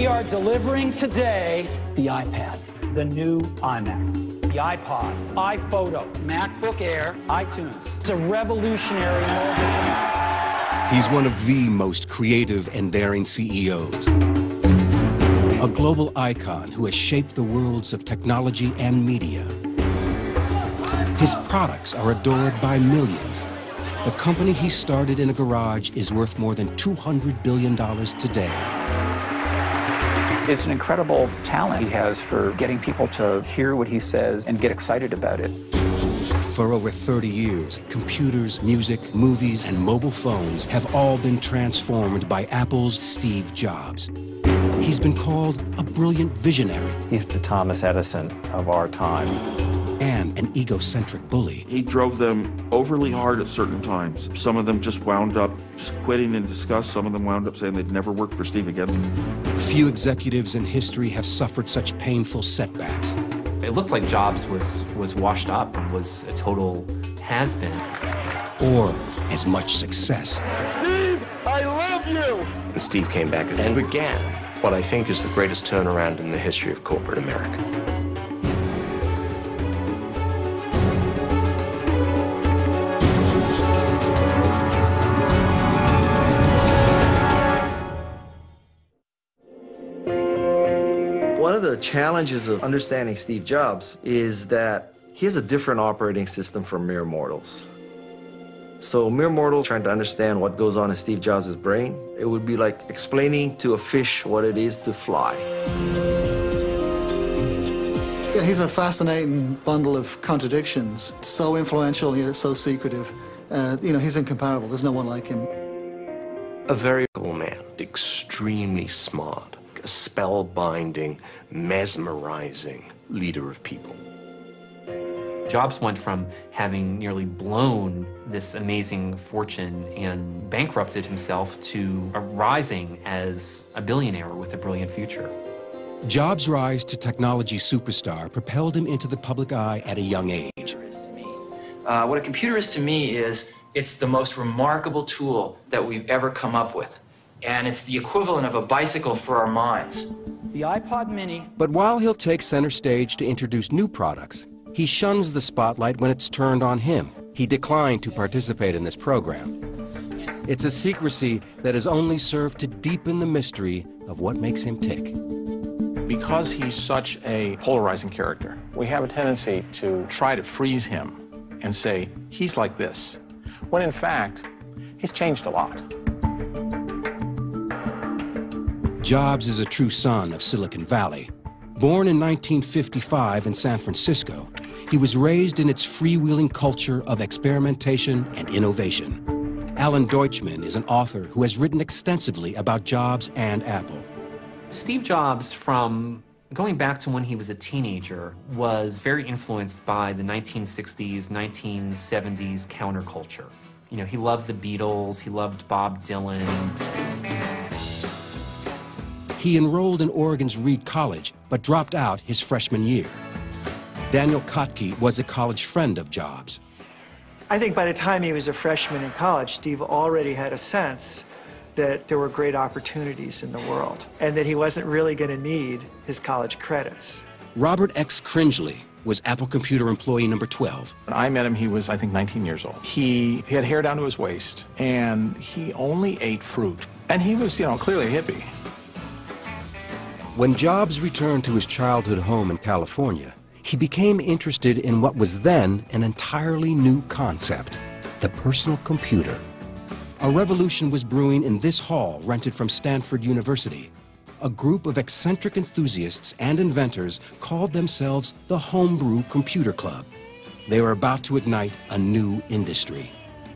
are delivering today the iPad, the new iMac, the iPod, iPhoto, MacBook Air, iTunes. It's a revolutionary moment. He's one of the most creative and daring CEOs. A global icon who has shaped the worlds of technology and media. His products are adored by millions. The company he started in a garage is worth more than $200 billion today. It's an incredible talent he has for getting people to hear what he says and get excited about it. For over 30 years, computers, music, movies, and mobile phones have all been transformed by Apple's Steve Jobs. He's been called a brilliant visionary. He's the Thomas Edison of our time. And an egocentric bully. He drove them overly hard at certain times. Some of them just wound up just quitting in disgust. Some of them wound up saying they'd never work for Steve again. Few executives in history have suffered such painful setbacks. It looked like Jobs was washed up and was a total has-been. Or as much success. Steve, I love you! And Steve came back and began what I think is the greatest turnaround in the history of corporate America. One of the challenges of understanding Steve Jobs is that he has a different operating system from mere mortals. So mere mortals trying to understand what goes on in Steve Jobs' brain, it would be like explaining to a fish what it is to fly. Yeah, he's a fascinating bundle of contradictions. So influential, yet it's so secretive. He's incomparable. There's no one like him. A very cool man, extremely smart, a spellbinding, mesmerizing leader of people. Jobs went from having nearly blown this amazing fortune and bankrupted himself to rising as a billionaire with a brilliant future. Jobs' rise to technology superstar propelled him into the public eye at a young age. What a computer is to me is it's the most remarkable tool that we've ever come up with. And it's the equivalent of a bicycle for our minds. The iPod Mini. But while he'll take center stage to introduce new products, he shuns the spotlight when it's turned on him. He declined to participate in this program. It's a secrecy that has only served to deepen the mystery of what makes him tick. Because he's such a polarizing character, we have a tendency to try to freeze him and say, he's like this, when in fact, he's changed a lot. Jobs is a true son of Silicon Valley. Born in 1955 in San Francisco, he was raised in its freewheeling culture of experimentation and innovation. Alan Deutschman is an author who has written extensively about Jobs and Apple. Steve Jobs, from going back to when he was a teenager, was very influenced by the 1960s, 1970s counterculture. You know, he loved the Beatles, he loved Bob Dylan. He enrolled in Oregon's Reed College, but dropped out his freshman year. Daniel Kotke was a college friend of Jobs. I think by the time he was a freshman in college, Steve already had a sense that there were great opportunities in the world and that he wasn't really going to need his college credits. Robert X. Cringely was Apple Computer employee number 12. When I met him, he was, I think, 19 years old. He had hair down to his waist, and he only ate fruit. And he was, clearly a hippie. When Jobs returned to his childhood home in California, he became interested in what was then an entirely new concept, the personal computer. A revolution was brewing in this hall rented from Stanford University. A group of eccentric enthusiasts and inventors called themselves the Homebrew Computer Club. They were about to ignite a new industry.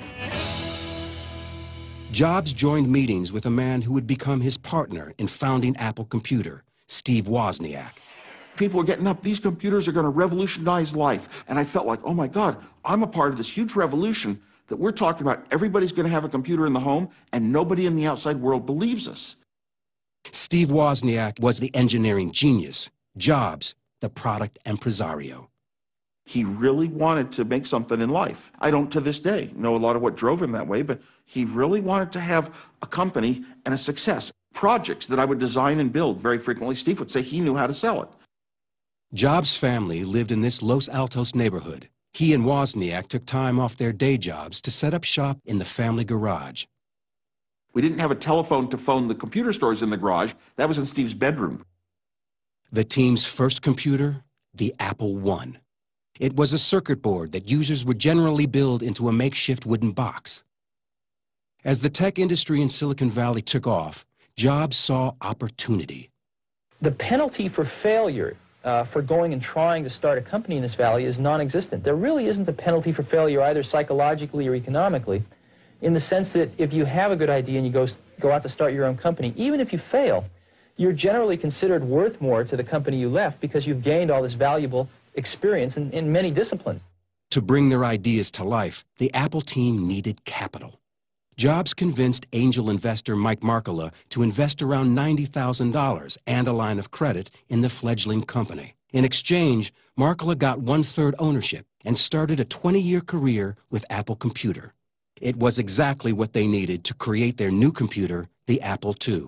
Jobs joined meetings with a man who would become his partner in founding Apple Computer, Steve Wozniak. People are getting up, these computers are going to revolutionize life. And I felt like, oh my God, I'm a part of this huge revolution that we're talking about. Everybody's going to have a computer in the home, and nobody in the outside world believes us. Steve Wozniak was the engineering genius, Jobs, the product impresario. He really wanted to make something in life. I don't, to this day, know a lot of what drove him that way, but he really wanted to have a company and a success. projects that I would design and build, very frequently Steve would say he knew how to sell it. Jobs' family lived in this Los Altos neighborhood. He and Wozniak took time off their day jobs to set up shop in the family garage. We didn't have a telephone to phone the computer stores in the garage. That was in Steve's bedroom. The team's first computer, the Apple I. It was a circuit board that users would generally build into a makeshift wooden box. As the tech industry in Silicon Valley took off, Jobs saw opportunity. The penalty for failure for going and trying to start a company in this valley is non-existent. There really isn't a penalty for failure either psychologically or economically, in the sense that if you have a good idea and you go out to start your own company, even if you fail, you're generally considered worth more to the company you left because you've gained all this valuable experience in many disciplines. To bring their ideas to life, the Apple team needed capital. Jobs convinced angel investor Mike Markkula to invest around $90,000 and a line of credit in the fledgling company. In exchange, Markkula got 1/3 ownership and started a 20-year career with Apple Computer. It was exactly what they needed to create their new computer, the Apple II.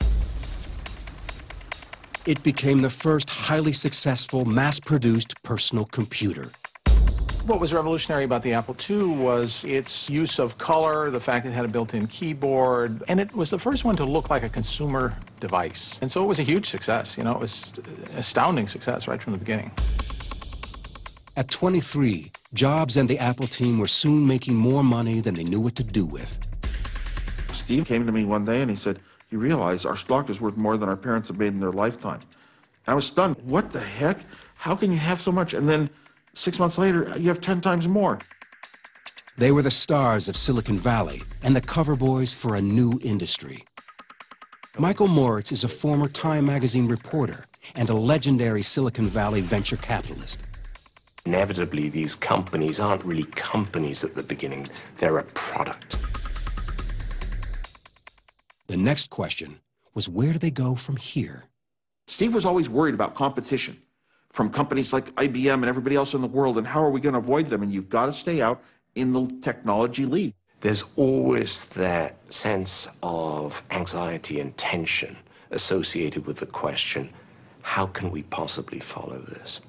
It became the first highly successful, mass-produced personal computer. What was revolutionary about the Apple II was its use of color, the fact it had a built-in keyboard, and it was the first one to look like a consumer device. And so it was a huge success. You know, it was an astounding success right from the beginning. At 23, Jobs and the Apple team were soon making more money than they knew what to do with. Steve came to me one day and he said, "You realize our stock is worth more than our parents have made in their lifetime." I was stunned. What the heck? How can you have so much? And then 6 months later, you have 10 times more. They were the stars of Silicon Valley and the cover boys for a new industry. Michael Moritz is a former Time magazine reporter and a legendary Silicon Valley venture capitalist. Inevitably, these companies aren't really companies at the beginning. They're a product. The next question was, where do they go from here? Steve was always worried about competition from companies like IBM and everybody else in the world, and how are we going to avoid them? And you've got to stay out in the technology lead. There's always that sense of anxiety and tension associated with the question, how can we possibly follow this?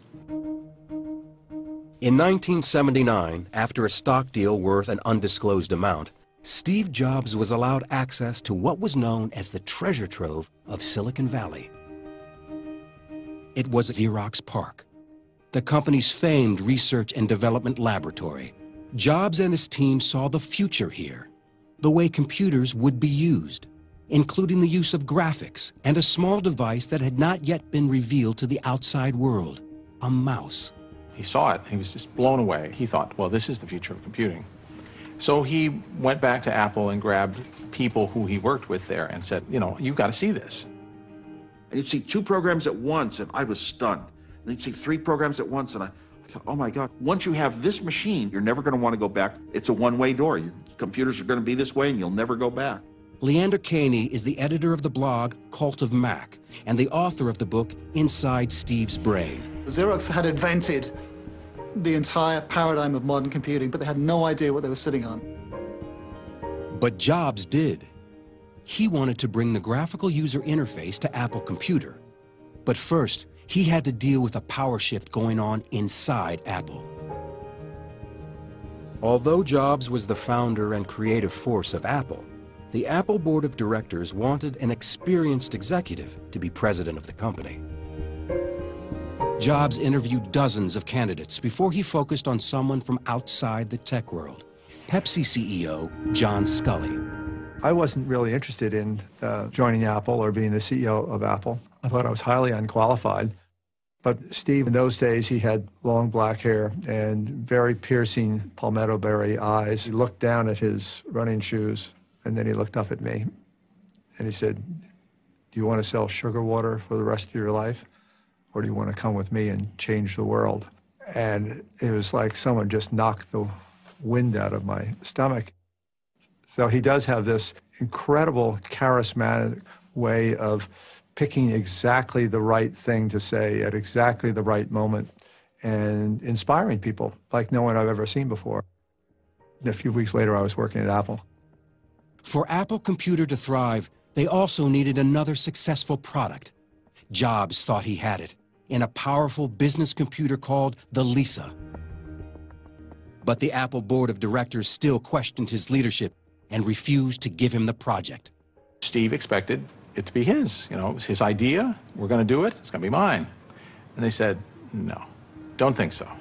In 1979, after a stock deal worth an undisclosed amount, Steve Jobs was allowed access to what was known as the treasure trove of Silicon Valley. It was Xerox PARC, the company's famed research and development laboratory. Jobs and his team saw the future here, the way computers would be used, including the use of graphics and a small device that had not yet been revealed to the outside world, a mouse. He saw it, and he was just blown away. He thought, well, this is the future of computing. So he went back to Apple and grabbed people who he worked with there and said, you know, you've got to see this. And you'd see 2 programs at once, and I was stunned. And you'd see 3 programs at once, and I thought, oh my God, once you have this machine, you're never going to want to go back. It's a one-way door. Your computers are going to be this way, and you'll never go back. Leander Kahney is the editor of the blog Cult of Mac and the author of the book Inside Steve's Brain. Xerox had invented the entire paradigm of modern computing, but they had no idea what they were sitting on. But Jobs did. He wanted to bring the graphical user interface to Apple Computer. But first, he had to deal with a power shift going on inside Apple. Although Jobs was the founder and creative force of Apple, the Apple board of directors wanted an experienced executive to be president of the company. Jobs interviewed dozens of candidates before he focused on someone from outside the tech world, Pepsi CEO John Sculley. I wasn't really interested in joining Apple or being the CEO of Apple. I thought I was highly unqualified. But Steve, in those days, he had long black hair and very piercing palmetto berry eyes. He looked down at his running shoes, and then he looked up at me, and he said, "Do you want to sell sugar water for the rest of your life? Or do you want to come with me and change the world?" And it was like someone just knocked the wind out of my stomach. So he does have this incredible charismatic way of picking exactly the right thing to say at exactly the right moment and inspiring people like no one I've ever seen before. A few weeks later, I was working at Apple. For Apple Computer to thrive, They also needed another successful product. Jobs thought he had it in a powerful business computer called the Lisa. But the Apple board of directors still questioned his leadership and refused to give him the project. Steve expected it to be his. You know, it was his idea. We're going to do it. It's going to be mine. And they said, no, don't think so.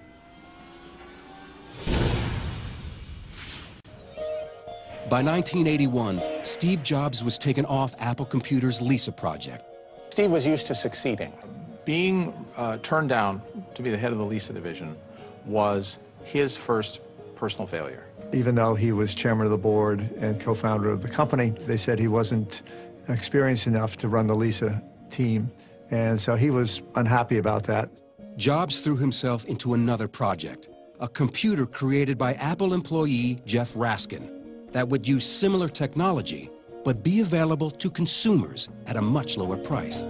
By 1981, Steve Jobs was taken off Apple Computer's Lisa project. Steve was used to succeeding. Being turned down to be the head of the Lisa division was his first personal failure. Even though he was chairman of the board and co-founder of the company, they said he wasn't experienced enough to run the Lisa team. And so he was unhappy about that. Jobs threw himself into another project, a computer created by Apple employee Jeff Raskin that would use similar technology, but be available to consumers at a much lower price.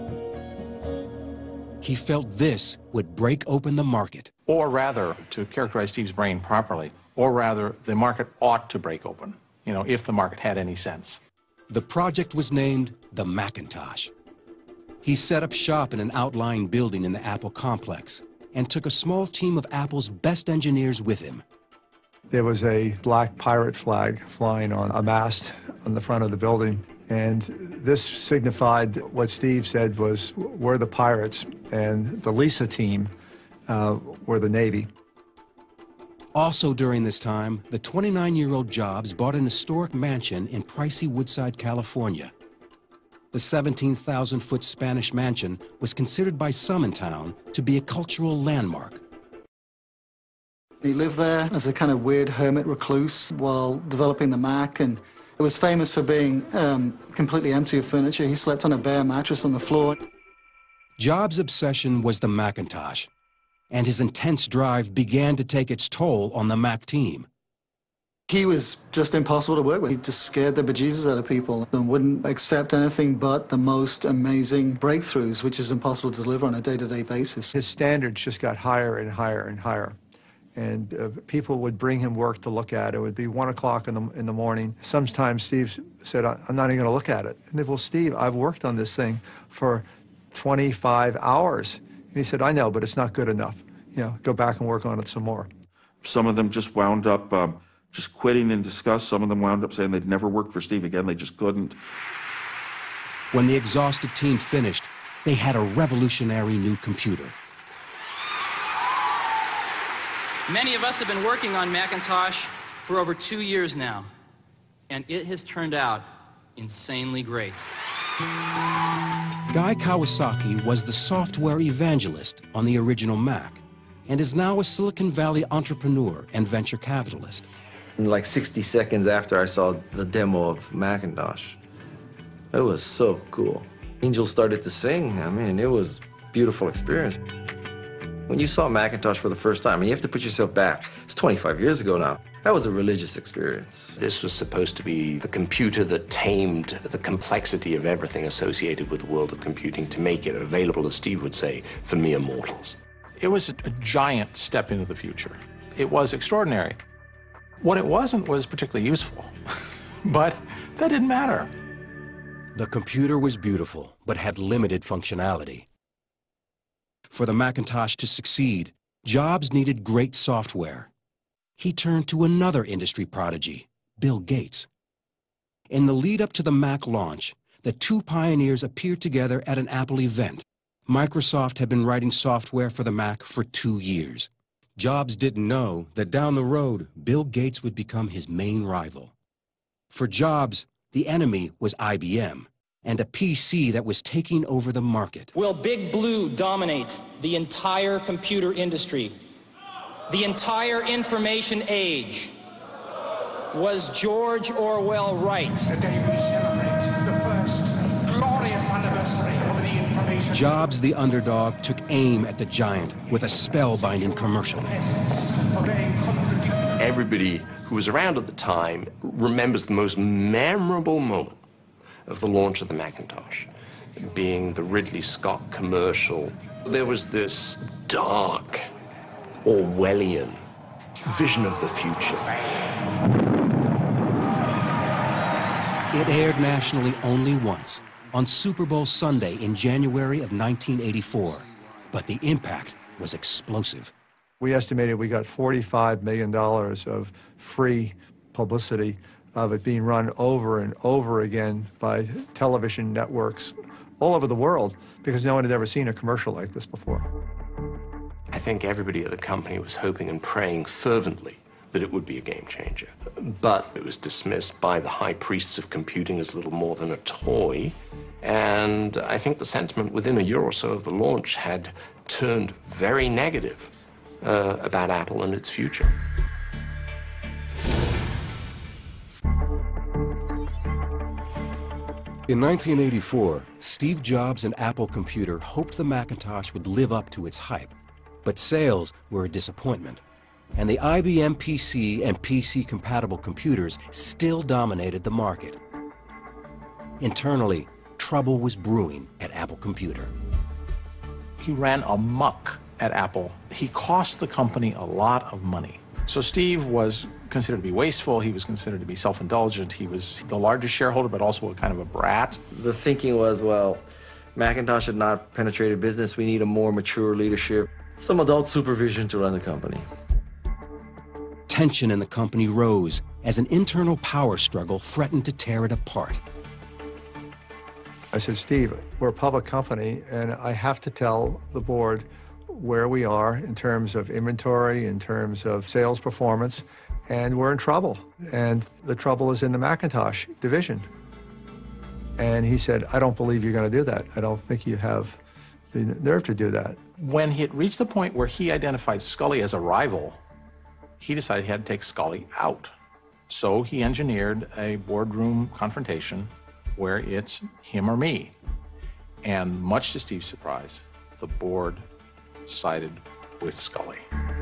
He felt this would break open the market. Or rather, to characterize Steve's brain properly, or rather, the market ought to break open, you know, if the market had any sense. The project was named the Macintosh. He set up shop in an outlying building in the Apple complex and took a small team of Apple's best engineers with him. There was a black pirate flag flying on a mast on the front of the building, and this signified what Steve said was, we're the pirates, and the Lisa team were the Navy. Also during this time, the 29-year-old Jobs bought an historic mansion in pricey Woodside, California. The 17,000-foot Spanish mansion was considered by some in town to be a cultural landmark. He lived there as a kind of weird hermit recluse while developing the Mac, and it was famous for being completely empty of furniture. He slept on a bare mattress on the floor. Jobs' obsession was the Macintosh, and his intense drive began to take its toll on the Mac team. He was just impossible to work with. He just scared the bejesus out of people and wouldn't accept anything but the most amazing breakthroughs, which is impossible to deliver on a day-to-day basis. His standards just got higher and higher and higher. And people would bring him work to look at. It would be 1 o'clock in the morning. Sometimes Steve said, I'm not even going to look at it. And they, well, Steve, I've worked on this thing for 25 hours. And he said, I know, but it's not good enough. You know, go back and work on it some more. Some of them just wound up just quitting in disgust. Some of them wound up saying they'd never work for Steve again. They just couldn't. When the exhausted team finished, they had a revolutionary new computer. Many of us have been working on Macintosh for over 2 years now, and it has turned out insanely great. Guy Kawasaki was the software evangelist on the original Mac and is now a Silicon Valley entrepreneur and venture capitalist. Like 60 seconds after I saw the demo of Macintosh, it was so cool. Angels started to sing. I mean, it was a beautiful experience. When you saw Macintosh for the first time, and you have to put yourself back, it's 25 years ago now, that was a religious experience. This was supposed to be the computer that tamed the complexity of everything associated with the world of computing to make it available, as Steve would say, for mere mortals. It was a giant step into the future. It was extraordinary. What it wasn't was particularly useful, but that didn't matter. The computer was beautiful, but had limited functionality. For the Macintosh to succeed, Jobs needed great software. He turned to another industry prodigy, Bill Gates. In the lead-up to the Mac launch, the two pioneers appeared together at an Apple event. Microsoft had been writing software for the Mac for 2 years. Jobs didn't know that down the road, Bill Gates would become his main rival. For Jobs, the enemy was IBM, and a PC that was taking over the market. Will Big Blue dominate the entire computer industry? The entire information age? Was George Orwell right? Today we celebrate the first glorious anniversary of the information. Jobs, the underdog, took aim at the giant with a spellbinding commercial. Everybody who was around at the time remembers the most memorable moment of the launch of the Macintosh, being the Ridley Scott commercial. There was this dark, Orwellian vision of the future. It aired nationally only once, on Super Bowl Sunday in January of 1984, but the impact was explosive. We estimated we got $45 million of free publicity of it being run over and over again by television networks all over the world because no one had ever seen a commercial like this before. I think everybody at the company was hoping and praying fervently that it would be a game changer. But it was dismissed by the high priests of computing as little more than a toy. And I think the sentiment within a year or so of the launch had turned very negative about Apple and its future. In 1984, Steve Jobs and Apple Computer hoped the Macintosh would live up to its hype, but sales were a disappointment, and the IBM PC and PC-compatible computers still dominated the market. Internally, trouble was brewing at Apple Computer. He ran amok at Apple. He cost the company a lot of money. So Steve was considered to be wasteful. He was considered to be self-indulgent. He was the largest shareholder, but also a kind of a brat. The thinking was, well, Macintosh had not penetrated business. We need a more mature leadership, some adult supervision to run the company. Tension in the company rose as an internal power struggle threatened to tear it apart. I said, Steve, we're a public company, and I have to tell the board where we are in terms of inventory, in terms of sales performance, and we're in trouble. And the trouble is in the Macintosh division. And he said, I don't believe you're going to do that. I don't think you have the nerve to do that. When it reached the point where he identified Scully as a rival, he decided he had to take Scully out. So he engineered a boardroom confrontation where it's him or me. And much to Steve's surprise, the board sided with Scully.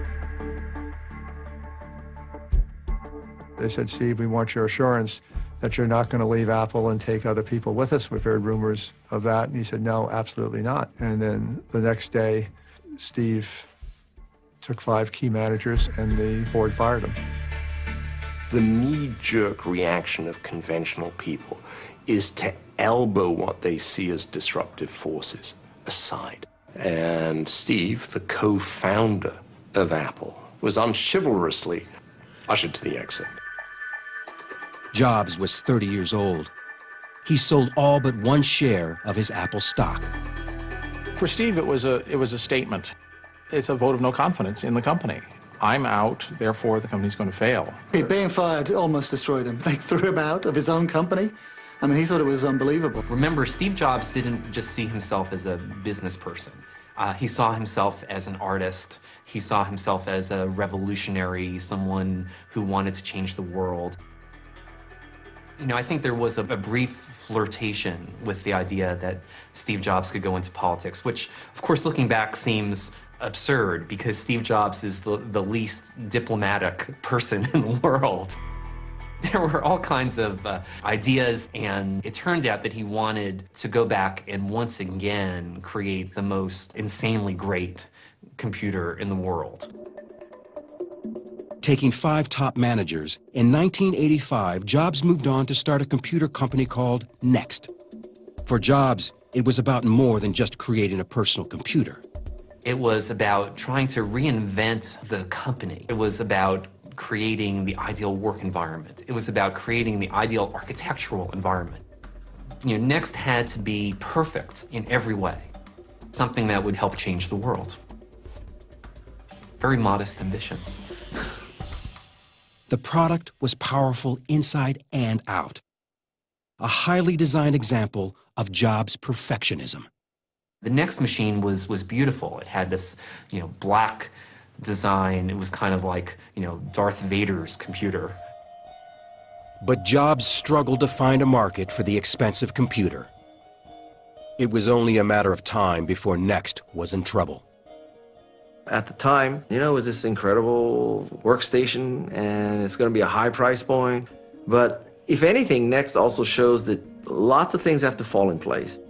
They said, Steve, we want your assurance that you're not going to leave Apple and take other people with us. We've heard rumors of that. And he said, no, absolutely not. And then the next day, Steve took 5 key managers and the board fired him. The knee-jerk reaction of conventional people is to elbow what they see as disruptive forces aside. And Steve, the co-founder of Apple, was unchivalrously ushered to the exit. Jobs was 30 years old. He sold all but 1 share of his Apple stock. For Steve, it was a statement. It's a vote of no confidence in the company. I'm out, therefore the company's going to fail. Being fired almost destroyed him. They threw him out of his own company. I mean, he thought it was unbelievable. Remember, Steve Jobs didn't just see himself as a business person. He saw himself as an artist. He saw himself as a revolutionary, someone who wanted to change the world. You know, I think there was a brief flirtation with the idea that Steve Jobs could go into politics, which, of course, looking back seems absurd because Steve Jobs is the least diplomatic person in the world. There were all kinds of ideas, and it turned out that he wanted to go back and once again create the most insanely great computer in the world. Taking 5 top managers, in 1985, Jobs moved on to start a computer company called Next. For Jobs, it was about more than just creating a personal computer. It was about trying to reinvent the company. It was about creating the ideal work environment. It was about creating the ideal architectural environment. You know, Next had to be perfect in every way, something that would help change the world. Very modest ambitions. The product was powerful inside and out. A highly designed example of Jobs' perfectionism. The Next machine was beautiful. It had this, you know, black design. It was kind of like, you know, Darth Vader's computer. But Jobs struggled to find a market for the expensive computer. It was only a matter of time before Next was in trouble. At the time, you know, it was this incredible workstation, and it's going to be a high price point. But if anything, Next also shows that lots of things have to fall in place.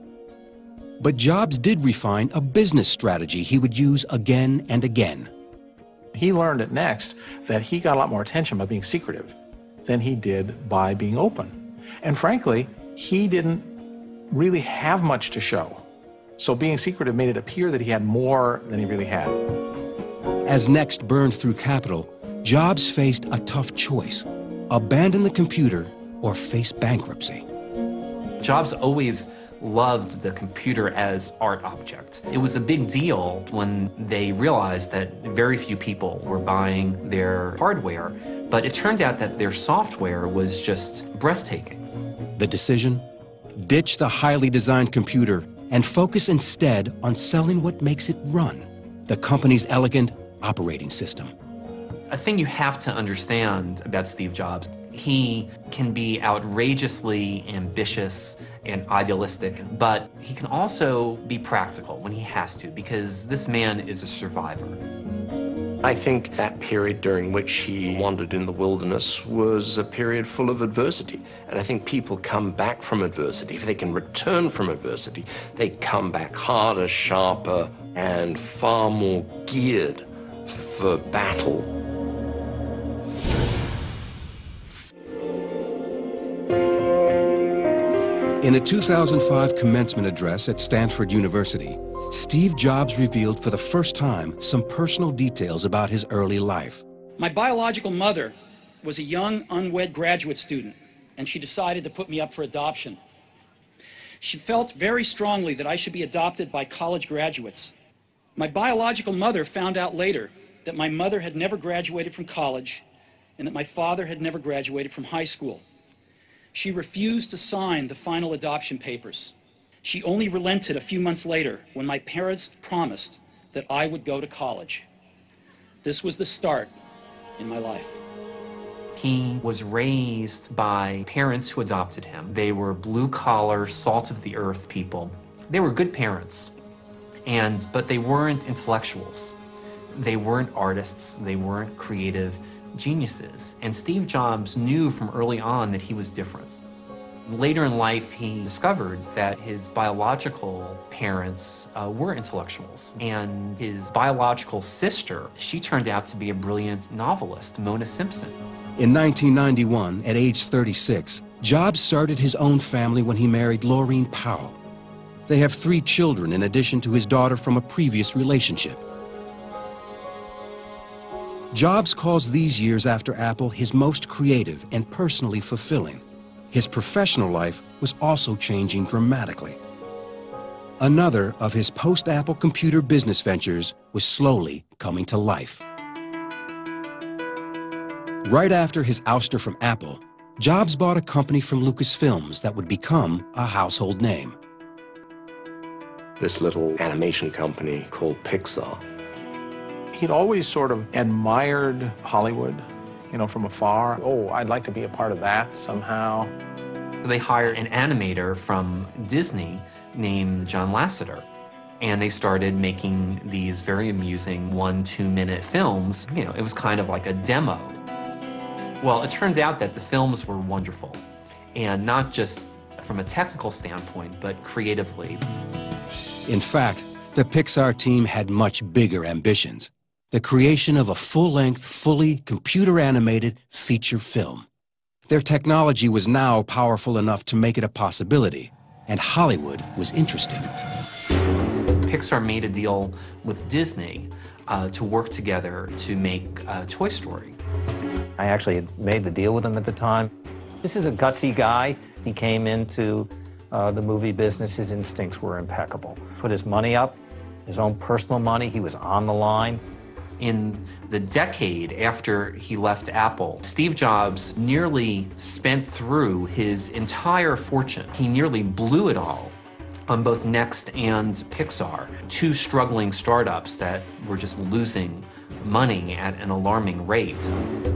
But Jobs did refine a business strategy he would use again and again. He learned at Next that he got a lot more attention by being secretive than he did by being open. And frankly, he didn't really have much to show. So being secretive made it appear that he had more than he really had. As Next burned through capital, Jobs faced a tough choice: abandon the computer or face bankruptcy. Jobs always loved the computer as art object. It was a big deal when they realized that very few people were buying their hardware, but it turned out that their software was just breathtaking. The decision? Ditch the highly designed computer and focus instead on selling what makes it run, the company's elegant operating system. A thing you have to understand about Steve Jobs, he can be outrageously ambitious and idealistic, but he can also be practical when he has to, because this man is a survivor. I think that period during which he wandered in the wilderness was a period full of adversity. And I think people come back from adversity. If they can return from adversity, they come back harder, sharper, and far more geared for battle. In a 2005 commencement address at Stanford University, Steve Jobs revealed for the first time some personal details about his early life. My biological mother was a young, unwed graduate student, and she decided to put me up for adoption. She felt very strongly that I should be adopted by college graduates. My biological mother found out later that my mother had never graduated from college and that my father had never graduated from high school. She refused to sign the final adoption papers. She only relented a few months later when my parents promised that I would go to college. This was the start in my life. He was raised by parents who adopted him. They were blue-collar, salt-of-the-earth people. They were good parents, but they weren't intellectuals. They weren't artists. They weren't creative geniuses. And Steve Jobs knew from early on that he was different. Later in life, he discovered that his biological parents were intellectuals, and his biological sister, she turned out to be a brilliant novelist, Mona Simpson. In 1991, at age 36, Jobs started his own family when he married Laureen Powell. They have 3 children in addition to his daughter from a previous relationship. Jobs calls these years after Apple his most creative and personally fulfilling. His professional life was also changing dramatically. Another of his post-Apple computer business ventures was slowly coming to life. Right after his ouster from Apple, Jobs bought a company from Lucasfilms that would become a household name. This little animation company called Pixar. He'd always sort of admired Hollywood, you know, from afar. Oh, I'd like to be a part of that somehow. They hired an animator from Disney named John Lasseter, and they started making these very amusing 1-2 minute films. You know, it was kind of like a demo. Well, it turns out that the films were wonderful, and not just from a technical standpoint, but creatively. In fact, the Pixar team had much bigger ambitions: the creation of a full-length, fully computer-animated feature film. Their technology was now powerful enough to make it a possibility, and Hollywood was interested. Pixar made a deal with Disney to work together to make Toy Story. I actually had made the deal with him at the time. This is a gutsy guy. He came into the movie business. His instincts were impeccable. Put his money up, his own personal money. He was on the line. In the decade after he left Apple, Steve Jobs nearly spent through his entire fortune. He nearly blew it all on both Next and Pixar, 2 struggling startups that were just losing money at an alarming rate.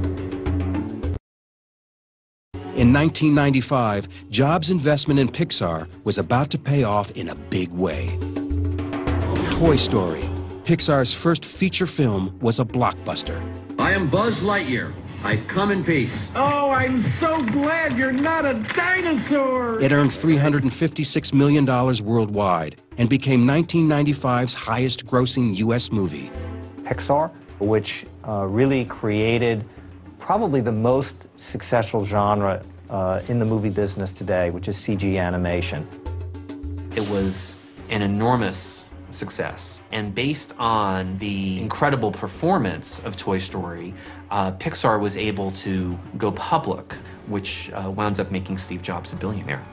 In 1995, Jobs' investment in Pixar was about to pay off in a big way. Toy Story, Pixar's first feature film, was a blockbuster. I am Buzz Lightyear. I come in peace. Oh, I'm so glad you're not a dinosaur! It earned $356 million worldwide and became 1995's highest-grossing U.S. movie. Pixar, which really created probably the most successful genre in the movie business today, which is CG animation. It was an enormous success. And based on the incredible performance of Toy Story, Pixar was able to go public, which wound up making Steve Jobs a billionaire.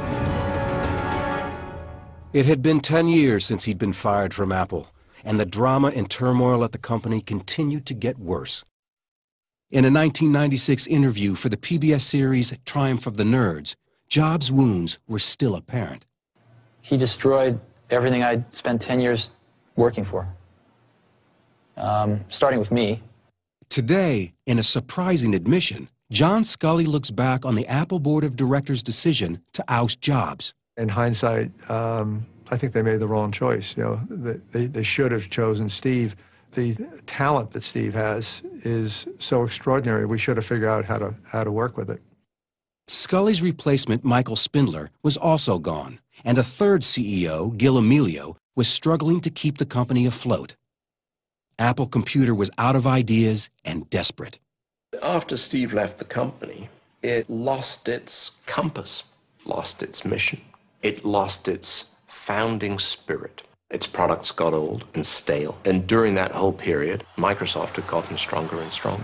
It had been 10 years since he'd been fired from Apple, and the drama and turmoil at the company continued to get worse. In a 1996 interview for the PBS series Triumph of the Nerds, Jobs' wounds were still apparent. He destroyed everything I'd spent 10 years working for, starting with me. Today, in a surprising admission, John Sculley looks back on the Apple Board of Directors' decision to oust Jobs. In hindsight, I think they made the wrong choice. You know, they should have chosen Steve. The talent that Steve has is so extraordinary. We should have figured out how to work with it. Sculley's replacement, Michael Spindler, was also gone, and a third CEO, Gil Amelio, was struggling to keep the company afloat. Apple Computer was out of ideas and desperate. After Steve left the company, it lost its compass, lost its mission. It lost its founding spirit. Its products got old and stale. And during that whole period, Microsoft had gotten stronger and stronger.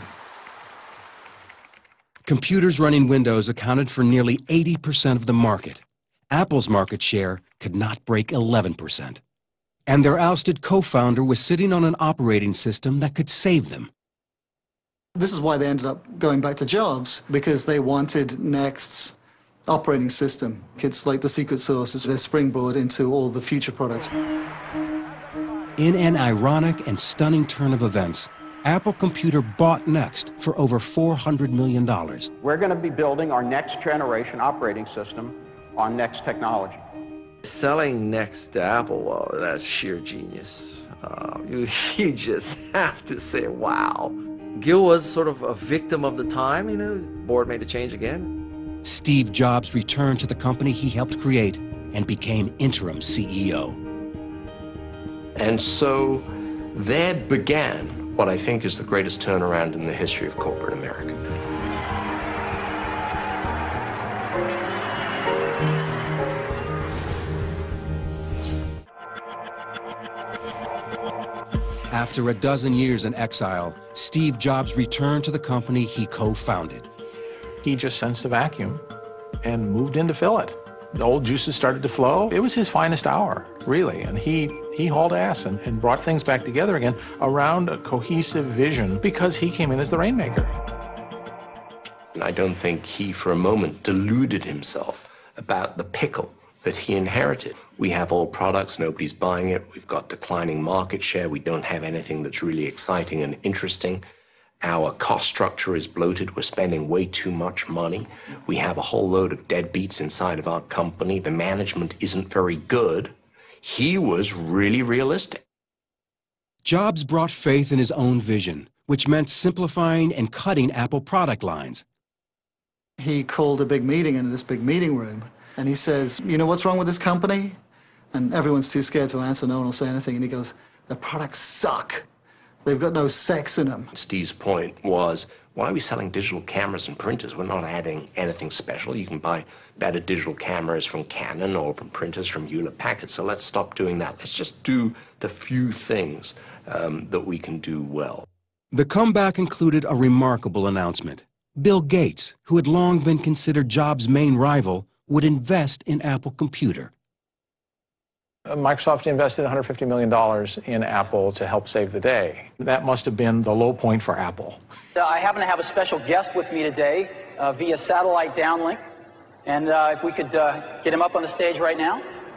Computers running Windows accounted for nearly 80% of the market. Apple's market share could not break 11%. And their ousted co-founder was sitting on an operating system that could save them. This is why they ended up going back to Jobs, because they wanted Next's operating system. It's like the secret sauce, is their springboard into all the future products. In an ironic and stunning turn of events, Apple Computer bought Next for over $400 million. We're going to be building our next generation operating system on Next technology. Selling Next to Apple, well, that's sheer genius. You just have to say, wow. Gil was sort of a victim of the time, you know, board made a change again. Steve Jobs returned to the company he helped create and became interim CEO. And so there began what I think is the greatest turnaround in the history of corporate America. After a dozen years in exile, Steve Jobs returned to the company he co-founded. He just sensed a vacuum and moved in to fill it. The old juices started to flow. It was his finest hour, really, and he hauled ass and brought things back together again around a cohesive vision because he came in as the rainmaker. And I don't think he, for a moment, deluded himself about the pickle that he inherited. We have old products, nobody's buying it, we've got declining market share, we don't have anything that's really exciting and interesting. Our cost structure is bloated, we're spending way too much money. We have a whole load of deadbeats inside of our company, the management isn't very good. He was really realistic. Jobs brought faith in his own vision, which meant simplifying and cutting Apple product lines. He called a big meeting in this big meeting room, and he says, you know what's wrong with this company? And everyone's too scared to answer, no one will say anything, and he goes, the products suck. They've got no sex in them. Steve's point was, why are we selling digital cameras and printers? We're not adding anything special. You can buy better digital cameras from Canon or from printers from Hewlett-Packard, so let's stop doing that. Let's just do the few things that we can do well. The comeback included a remarkable announcement. Bill Gates, who had long been considered Jobs' main rival, would invest in Apple Computer. Microsoft invested $150 million in Apple to help save the day. That must have been the low point for Apple. I happen to have a special guest with me today via satellite downlink. And if we could get him up on the stage right now.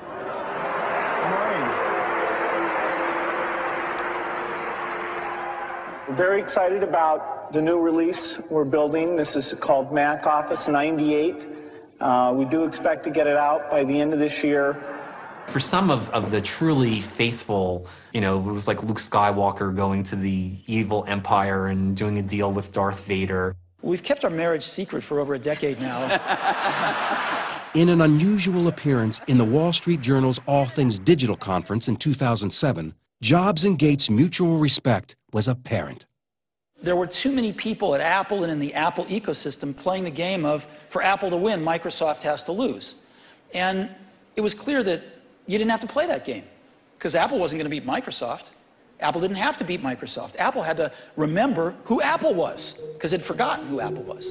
We're very excited about the new release we're building. This is called Mac Office 98. We do expect to get it out by the end of this year. For some of the truly faithful, you know, it was like Luke Skywalker going to the evil empire and doing a deal with Darth Vader. We've kept our marriage secret for over a decade now. In an unusual appearance in the Wall Street Journal's All Things Digital conference in 2007, Jobs and Gates' mutual respect was apparent. there were too many people at Apple and in the Apple ecosystem playing the game of, for Apple to win, Microsoft has to lose. And it was clear that you didn't have to play that game, because Apple wasn't going to beat Microsoft. Apple didn't have to beat Microsoft. Apple had to remember who Apple was, because it had forgotten who Apple was.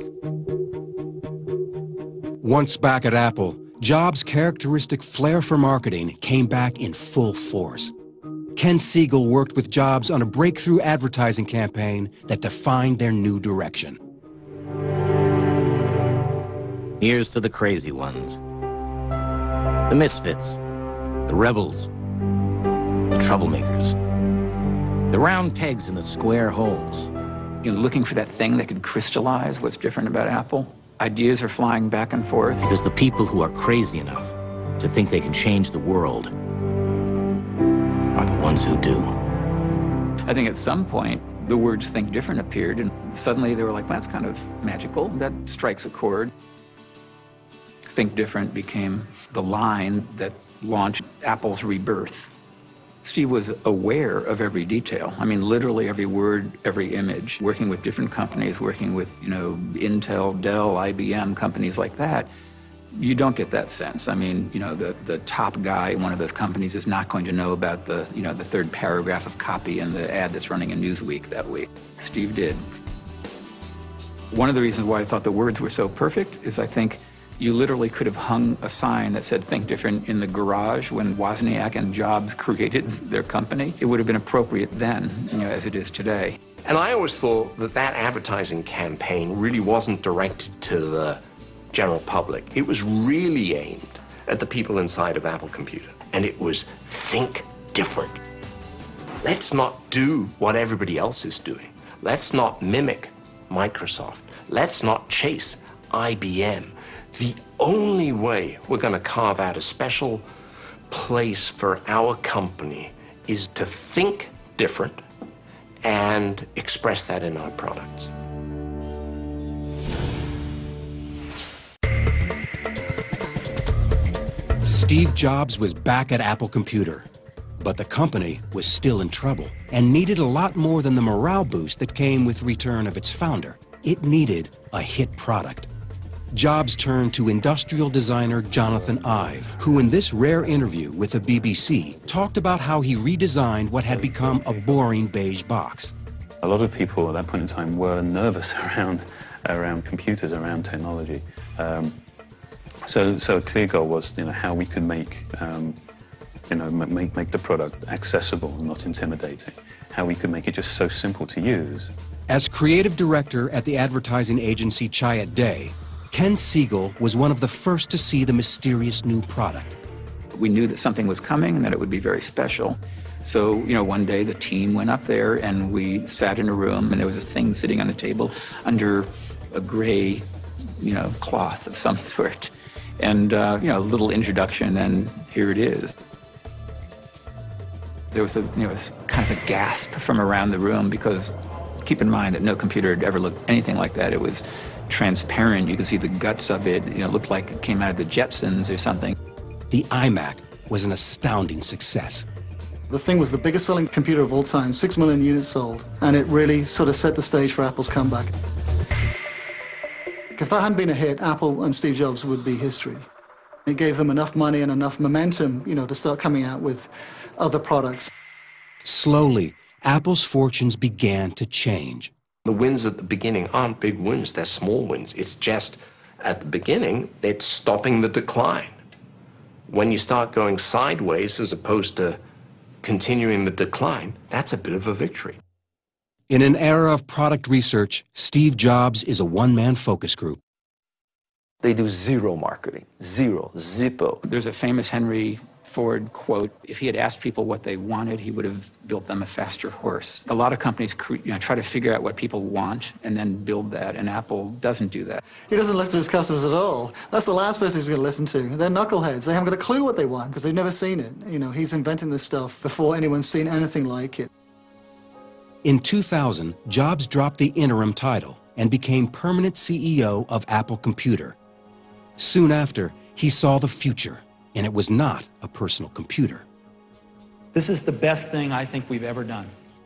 Once back at Apple, Jobs' characteristic flair for marketing came back in full force. Ken Siegel worked with Jobs on a breakthrough advertising campaign that defined their new direction. Here's to the crazy ones, the misfits, the rebels, the troublemakers, the round pegs in the square holes. You're looking for that thing that could crystallize what's different about Apple. Ideas are flying back and forth. Because the people who are crazy enough to think they can change the world are the ones who do. I think at some point, the words "think different" appeared, and suddenly they were like, well, that's kind of magical. That strikes a chord. Think different became the line that launched Apple's rebirth. Steve was aware of every detail. I mean, literally every word, every image, working with different companies, working with, Intel, Dell, IBM, companies like that. You don't get that sense. I mean, the top guy in one of those companies is not going to know about the third paragraph of copy in the ad that's running in Newsweek that week. Steve did. One of the reasons why I thought the words were so perfect is I think you literally could have hung a sign that said "Think Different" in the garage when Wozniak and Jobs created their company. It would have been appropriate then, as it is today. And I always thought that that advertising campaign really wasn't directed to the general public. It was really aimed at the people inside of Apple Computer. And it was think different. Let's not do what everybody else is doing. Let's not mimic Microsoft. Let's not chase IBM. The only way we're going to carve out a special place for our company is to think different and express that in our products. Steve Jobs was back at Apple Computer, but the company was still in trouble and needed a lot more than the morale boost that came with the return of its founder. It needed a hit product. Jobs turned to industrial designer Jonathan Ive, who in this rare interview with the BBC talked about how he redesigned what had become a boring beige box. A lot of people at that point in time were nervous around computers, around technology. So a clear goal was, how we could make the product accessible and not intimidating. How we could make it just so simple to use. As creative director at the advertising agency Chiat Day, Ken Siegel was one of the first to see the mysterious new product. We knew that something was coming and that it would be very special. So, one day the team went up there and we sat in a room and there was this thing sitting on the table under a gray, cloth of some sort. And, a little introduction, and here it is. There was a kind of a gasp from around the room because keep in mind that no computer had ever looked anything like that. It was transparent. You could see the guts of it. It looked like it came out of the Jetsons or something. The iMac was an astounding success. The thing was the biggest selling computer of all time, 6 million units sold, and it really sort of set the stage for Apple's comeback. If that hadn't been a hit, Apple and Steve Jobs would be history. It gave them enough money and enough momentum, to start coming out with other products. Slowly, Apple's fortunes began to change. The wins at the beginning aren't big wins, they're small wins. It's just, at the beginning, it's stopping the decline. When you start going sideways as opposed to continuing the decline, that's a bit of a victory. In an era of product research, Steve Jobs is a one-man focus group. They do zero marketing, zero, zippo. There's a famous Henry Ford quote, if he had asked people what they wanted, he would have built them a faster horse. A lot of companies try to figure out what people want and then build that, and Apple doesn't do that. He doesn't listen to his customers at all. That's the last person he's going to listen to. They're knuckleheads. They haven't got a clue what they want because they've never seen it. He's inventing this stuff before anyone's seen anything like it. In 2000, Jobs dropped the interim title and became permanent CEO of Apple Computer. Soon after, he saw the future, and it was not a personal computer. This is the best thing I think we've ever done.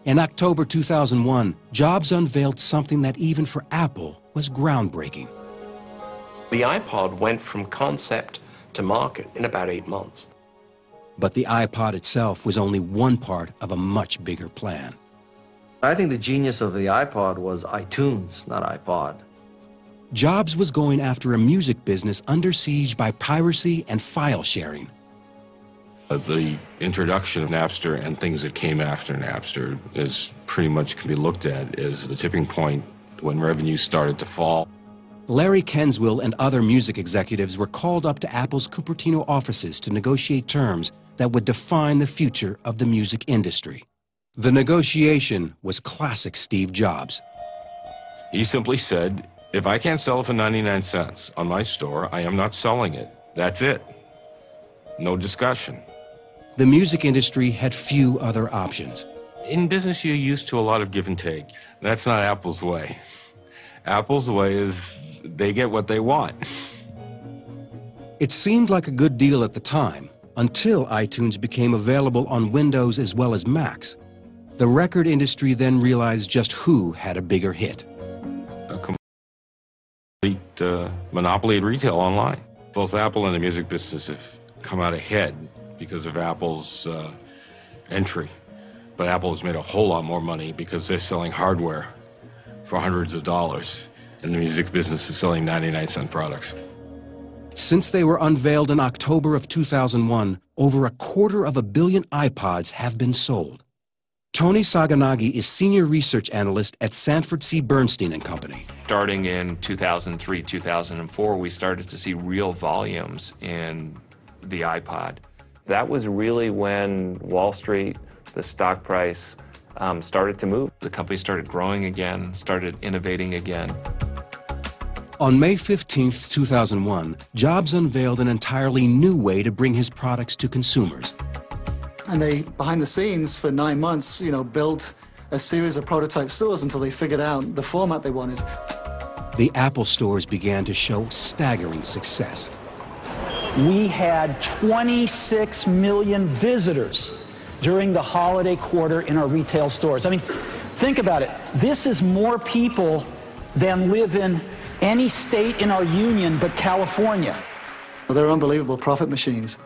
In October 2001, Jobs unveiled something that even for Apple was groundbreaking. The iPod went from concept to market in about 8 months. But the iPod itself was only one part of a much bigger plan. I think the genius of the iPod was iTunes, not iPod. Jobs was going after a music business under siege by piracy and file sharing. The introduction of Napster and things that came after Napster is pretty much can be looked at as the tipping point when revenues started to fall. Larry Kenswell and other music executives were called up to Apple's Cupertino offices to negotiate terms that would define the future of the music industry. The negotiation was classic Steve Jobs. He simply said, if I can't sell it for 99 cents on my store, I am not selling it. That's it. No discussion. The music industry had few other options. In business, you're used to a lot of give and take. That's not Apple's way. Apple's way is they get what they want. It seemed like a good deal at the time, until iTunes became available on Windows as well as Macs. The record industry then realized just who had a bigger hit. A complete monopoly at retail online. Both Apple and the music business have come out ahead because of Apple's entry. But Apple has made a whole lot more money because they're selling hardware for hundreds of dollars, and the music business is selling 99-cent products. Since they were unveiled in October of 2001, over 250 million iPods have been sold. Tony Saganagi is Senior Research Analyst at Sanford C. Bernstein & Company. Starting in 2003, 2004, we started to see real volumes in the iPod. That was really when Wall Street, the stock price, started to move. The company started growing again, started innovating again. On May 15, 2001, Jobs unveiled an entirely new way to bring his products to consumers. And they, behind the scenes, for 9 months, built a series of prototype stores until they figured out the format they wanted. The Apple stores began to show staggering success. We had 26 million visitors during the holiday quarter in our retail stores. I mean, think about it. This is more people than live in any state in our union but California. Well, they're unbelievable profit machines.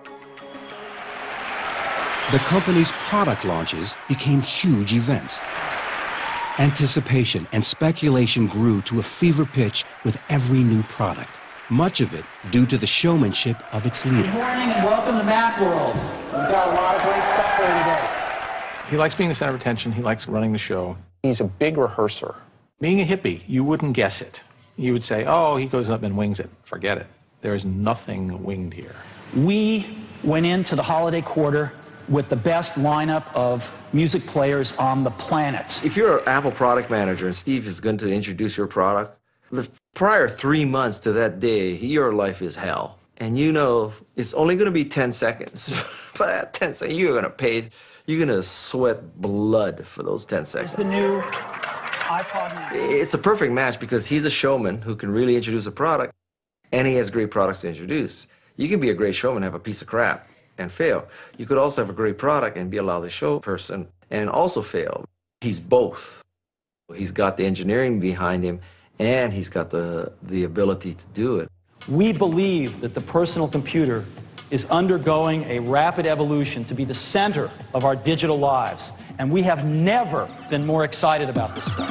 The company's product launches became huge events. Anticipation and speculation grew to a fever pitch with every new product, much of it due to the showmanship of its leader. Good morning and welcome to Macworld. We've got a lot of great stuff for you today. He likes being the center of attention. He likes running the show. He's a big rehearser. Being a hippie, you wouldn't guess it. You would say, oh, he goes up and wings it. Forget it. There is nothing winged here. We went into the holiday quarter with the best lineup of music players on the planet. If you're an Apple product manager and Steve is going to introduce your product, the prior 3 months to that day, your life is hell. And it's only going to be 10 seconds. But at 10 seconds, you're going to sweat blood for those 10 seconds. It's the new iPod. It's a perfect match because he's a showman who can really introduce a product, and he has great products to introduce. You can be a great showman and have a piece of crap and fail. You could also have a great product and be a lousy show person and also fail. He's both. He's got the engineering behind him, and he's got the ability to do it. We believe that the personal computer is undergoing a rapid evolution to be the center of our digital lives, and we have never been more excited about this stuff.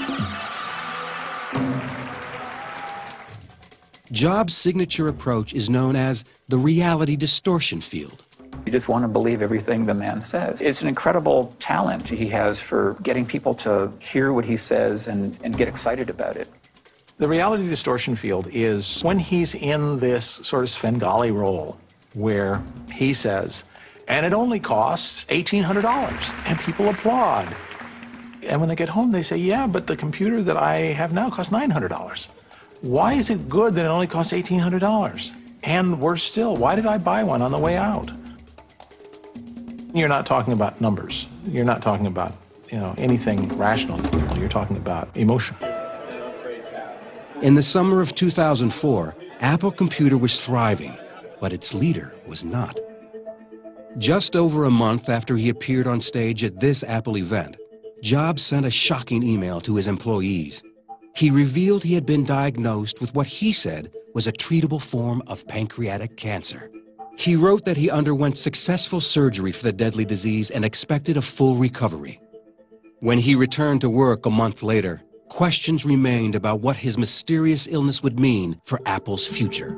Jobs' signature approach is known as the reality distortion field. You just want to believe everything the man says. It's an incredible talent he has for getting people to hear what he says and get excited about it. The reality distortion field is when he's in this sort of Svengali role where he says, and it only costs $1,800, and people applaud. And when they get home, they say, yeah, but the computer that I have now costs $900. Why is it good that it only costs $1,800? And worse still, why did I buy one on the way out? You're not talking about numbers. You're not talking about, anything rational. You're talking about emotion. In the summer of 2004, Apple Computer was thriving, but its leader was not. Just over a month after he appeared on stage at this Apple event, Jobs sent a shocking email to his employees. He revealed he had been diagnosed with what he said was a treatable form of pancreatic cancer. He wrote that he underwent successful surgery for the deadly disease and expected a full recovery. When he returned to work a month later, questions remained about what his mysterious illness would mean for Apple's future.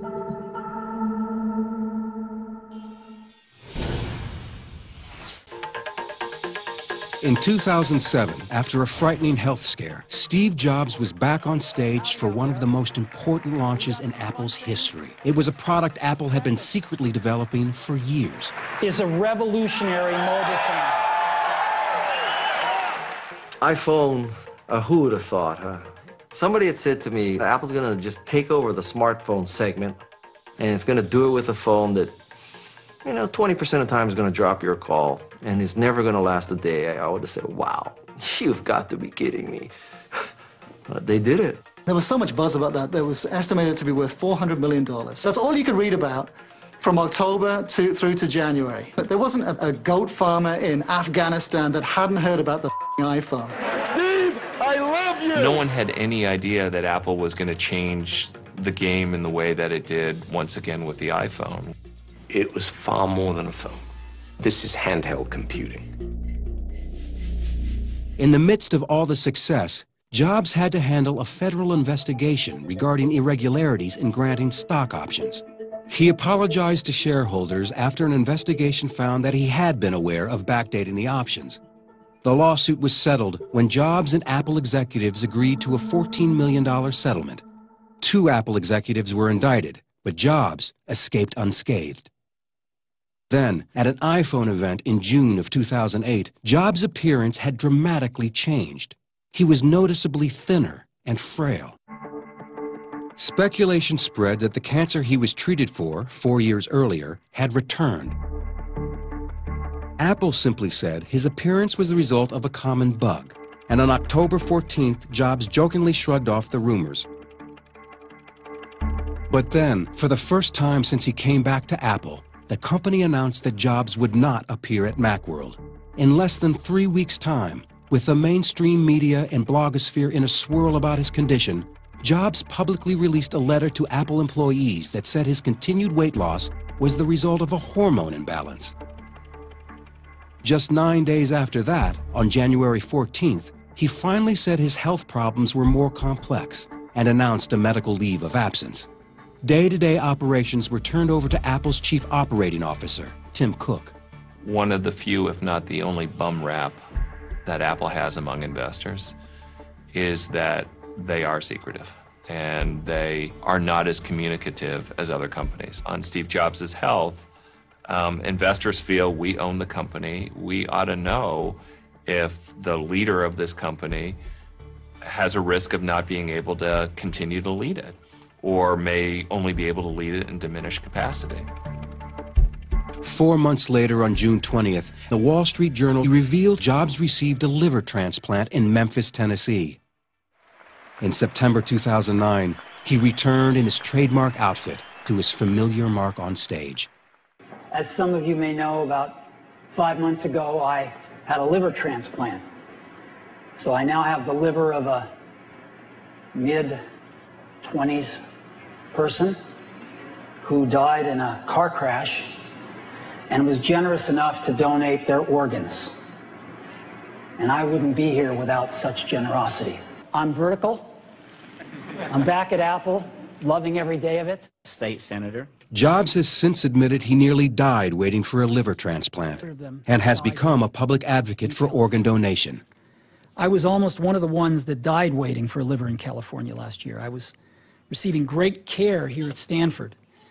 In 2007, after a frightening health scare, Steve Jobs was back on stage for one of the most important launches in Apple's history. It was a product Apple had been secretly developing for years. Is a revolutionary mobile phone. iPhone, who would have thought, huh? Somebody had said to me, Apple's gonna just take over the smartphone segment, and it's gonna do it with a phone that, 20% of the time is gonna drop your call, and it's never gonna last a day. I would have said, wow, you've got to be kidding me. But they did it. There was so much buzz about that. That was estimated to be worth $400 million. That's all you could read about from October through to January. But there wasn't a goat farmer in Afghanistan that hadn't heard about the iPhone. Steve, I love you! No one had any idea that Apple was going to change the game in the way that it did once again with the iPhone. It was far more than a phone. This is handheld computing. In the midst of all the success, Jobs had to handle a federal investigation regarding irregularities in granting stock options. He apologized to shareholders after an investigation found that he had been aware of backdating the options. The lawsuit was settled when Jobs and Apple executives agreed to a $14 million settlement. 2 Apple executives were indicted, but Jobs escaped unscathed. Then, at an iPhone event in June of 2008, Jobs' appearance had dramatically changed. He was noticeably thinner and frail. Speculation spread that the cancer he was treated for 4 years earlier had returned. Apple simply said his appearance was the result of a common bug, and on October 14th, Jobs jokingly shrugged off the rumors. But then, for the first time since he came back to Apple, the company announced that Jobs would not appear at Macworld. In less than 3 weeks' time, with the mainstream media and blogosphere in a swirl about his condition, Jobs publicly released a letter to Apple employees that said his continued weight loss was the result of a hormone imbalance. Just 9 days after that, on January 14th, he finally said his health problems were more complex and announced a medical leave of absence. Day-to-day operations were turned over to Apple's chief operating officer, Tim Cook. One of the few, if not the only, bum rap that Apple has among investors is that they are secretive and they are not as communicative as other companies. On Steve Jobs' health, investors feel we own the company. We ought to know if the leader of this company has a risk of not being able to continue to lead it, or may only be able to lead it in diminished capacity. 4 months later, on June 20th, the Wall Street Journal revealed Jobs received a liver transplant in Memphis, Tennessee. In September 2009, he returned in his trademark outfit to his familiar mark on stage. As some of you may know, about 5 months ago, I had a liver transplant. So I now have the liver of a mid-20s person who died in a car crash and was generous enough to donate their organs. And I wouldn't be here without such generosity. I'm vertical. I'm back at Apple, loving every day of it. State Senator. Jobs has since admitted he nearly died waiting for a liver transplant and has become a public advocate for organ donation. I was almost one of the ones that died waiting for a liver in California last year. I was receiving great care here at Stanford.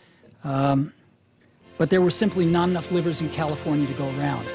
But there were simply not enough livers in California to go around.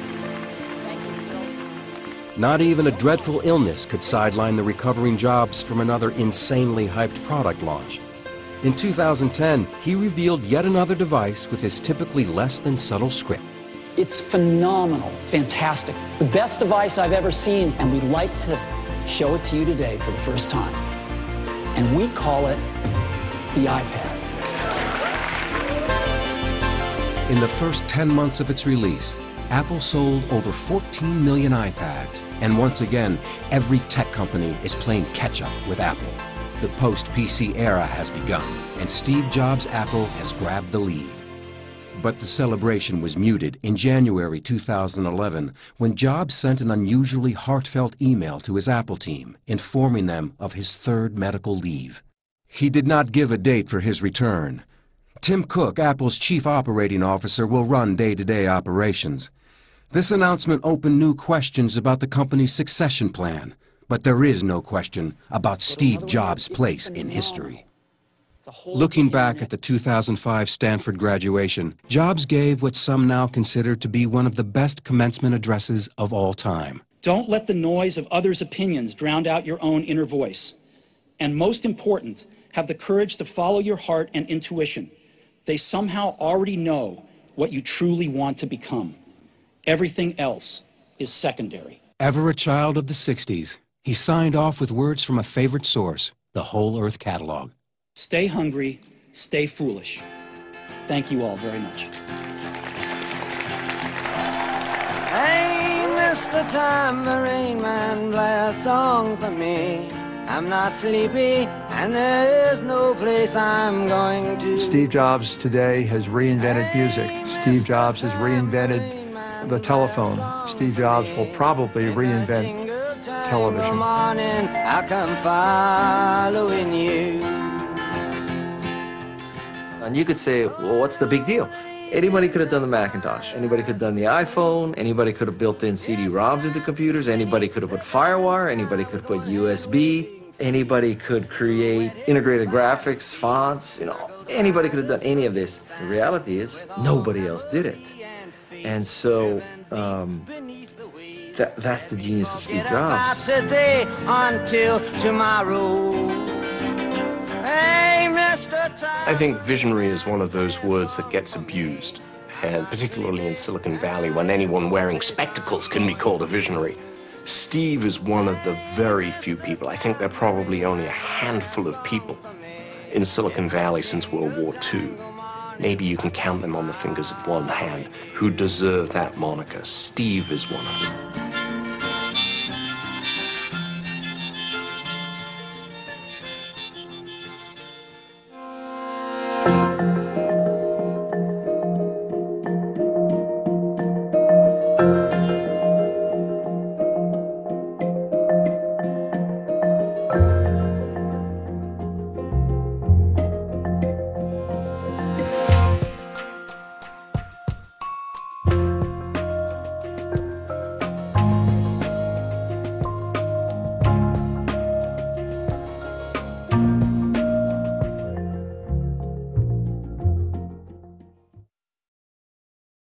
Not even a dreadful illness could sideline the recovering Jobs from another insanely hyped product launch. In 2010, he revealed yet another device with his typically less than subtle script. It's phenomenal, fantastic. It's the best device I've ever seen, and we'd like to show it to you today for the first time. And we call it the iPad. In the first 10 months of its release, Apple sold over 14 million iPads, and once again, every tech company is playing catch-up with Apple. The post-PC era has begun, and Steve Jobs' Apple has grabbed the lead. But the celebration was muted in January 2011 when Jobs sent an unusually heartfelt email to his Apple team, informing them of his third medical leave. He did not give a date for his return. Tim Cook, Apple's chief operating officer, will run day-to-day operations. This announcement opened new questions about the company's succession plan, but there is no question about Steve Jobs' place in history. Looking back at the 2005 Stanford graduation, Jobs gave what some now consider to be one of the best commencement addresses of all time. Don't let the noise of others' opinions drown out your own inner voice. And most important, have the courage to follow your heart and intuition. They somehow already know what you truly want to become. Everything else is secondary. Ever a child of the 60s, he signed off with words from a favorite source, the Whole Earth Catalog. Stay hungry, stay foolish. Thank you all very much. Hey, Mr. Tambourine Man, play a song for me. I'm not sleepy, and there is no place I'm going to. Steve Jobs today has reinvented music. Steve Jobs has reinvented the telephone. Steve Jobs will probably reinvent television. Morning, I come following you. And you could say, well, what's the big deal? Anybody could have done the Macintosh. Anybody could have done the iPhone. Anybody could have built in CD-ROMs into computers. Anybody could have put FireWire. Anybody could put USB. Anybody could create integrated graphics, fonts, anybody could have done any of this. The reality is, nobody else did it. And so, that's the genius of Steve Jobs. Today until tomorrow. Hey, Mr. I think visionary is one of those words that gets abused, and particularly in Silicon Valley, when anyone wearing spectacles can be called a visionary. Steve is one of the very few people, I think there are probably only a handful of people in Silicon Valley since World War II. Maybe you can count them on the fingers of one hand who deserve that moniker. Steve is one of them.